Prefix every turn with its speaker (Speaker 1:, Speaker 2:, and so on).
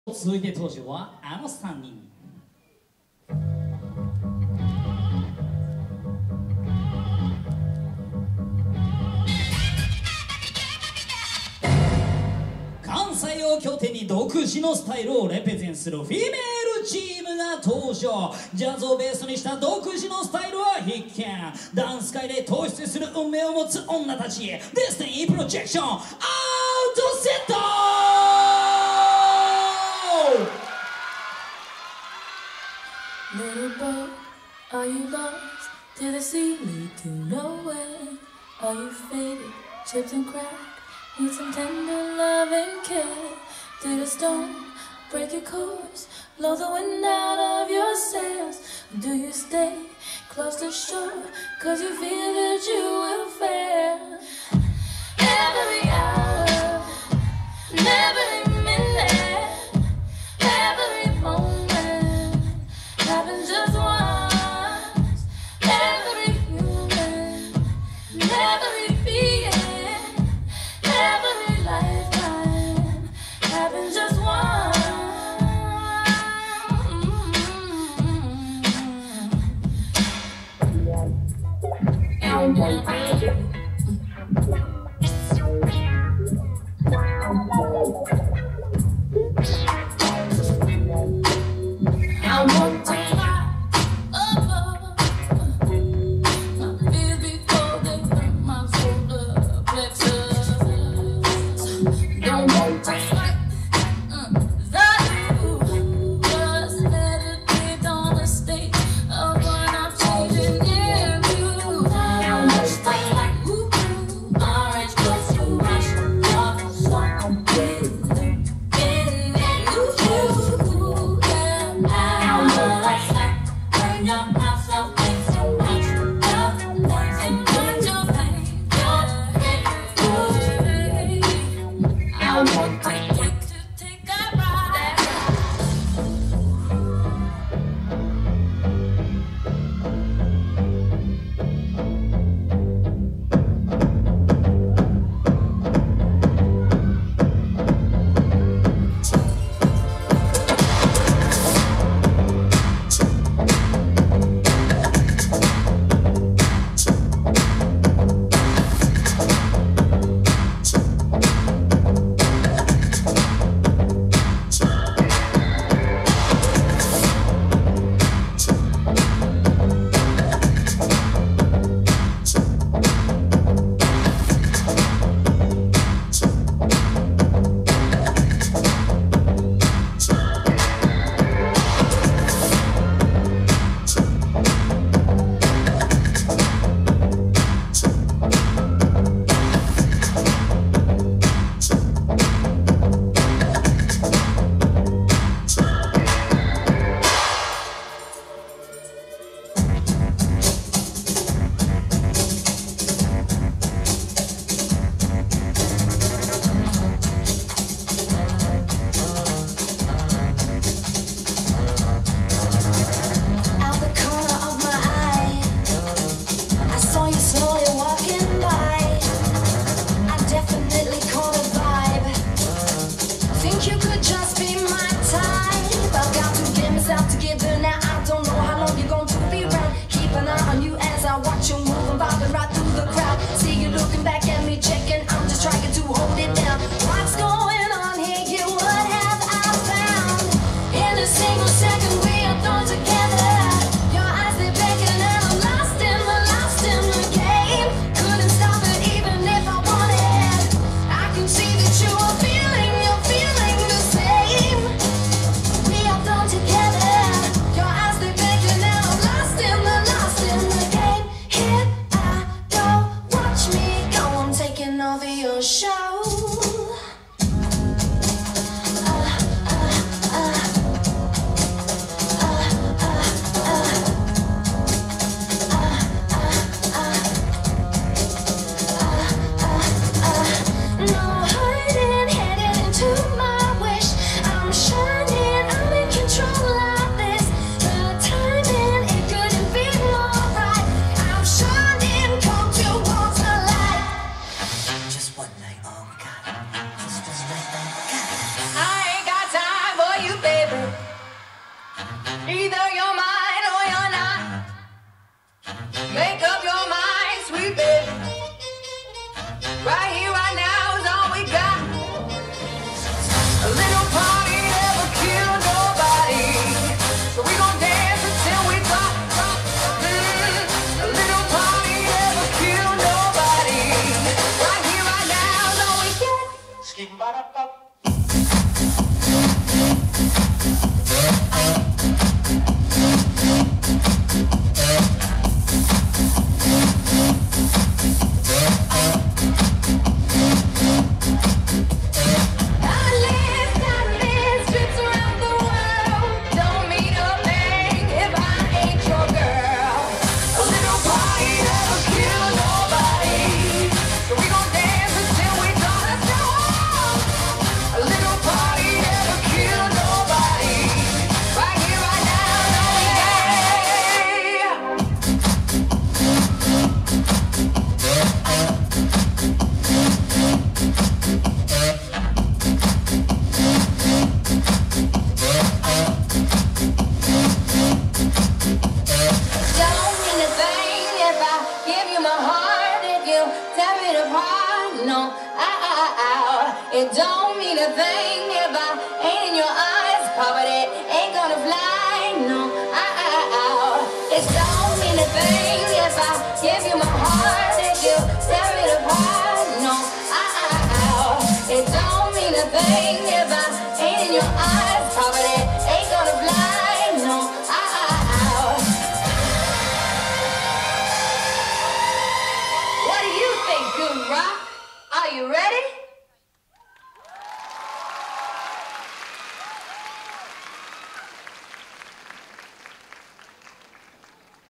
Speaker 1: 続いて登場はあの3人。関西を拠点に独自のスタイルをレペゼンするフィメールチームが登場。ジャズをベースにした独自のスタイルは必見。ダンス界で突出する運命を持つ女たち、デスティニープロジェクションアウトセット。
Speaker 2: Little boat, are you lost? Did the sea lead to nowhere? Are you faded, chipped and cracked? Need some tender love and care. Did a storm break your course? Blow the wind out of your sails? Do you stay close to shore? Cause you feel that you will fail. Every hour, every minute, every moment happens just once. Every human, every being, every lifetime happens just once. Either you're mine or you're not. Make up your mind, sweet baby. Right here, right now is all we got. A little party never kill nobody, so we gon' dance until we drop. A little party never kill nobody. Right here, right now is all we get. Skip-ba-da-ba. It don't mean a thing